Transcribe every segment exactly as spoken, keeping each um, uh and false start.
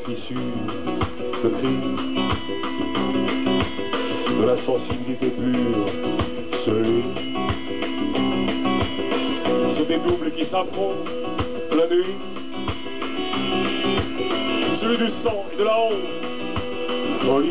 fissure de cri, de la sensibilité pure se lit. C'est des doubles qui s'affrontent la nuit, celui du sang et de la honte. Folie,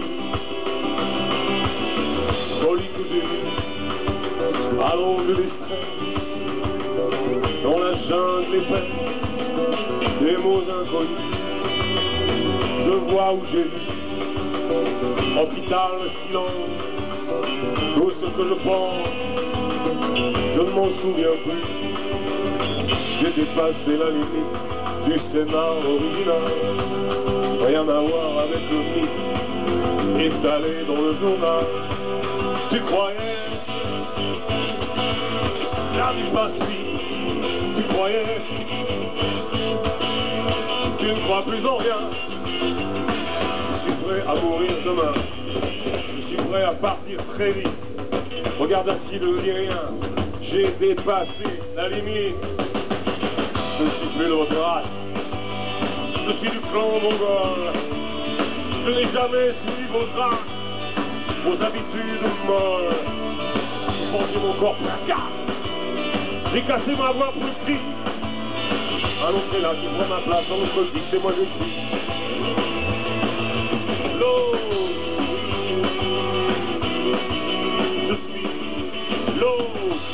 folie cousue, à l'aube des stress, dans la jungle épaisse, des mots inconnus, de voix où j'ai vu, hôpital, silence, tout ce que je pense, je ne m'en souviens plus. J'ai dépassé la limite du scénar original, rien à voir avec le mythe étalé dans le journal. Tu croyais, la vie passe vite, tu croyais, tu ne crois plus en rien. Je suis prêt à mourir demain, je suis prêt à partir très vite. Regarde assis, ne dis rien, j'ai dépassé la limite. Je ne suis plus de votre race, je suis du clan mongol. Je n'ai jamais suivi vos traces, vos habitudes molles. J'ai vendu mon corps placard, j'ai cassé ma voix pour le cri. Un autre est là qui prend ma place dans notre vie, c'est moi je crie. L'eau, je suis l'eau.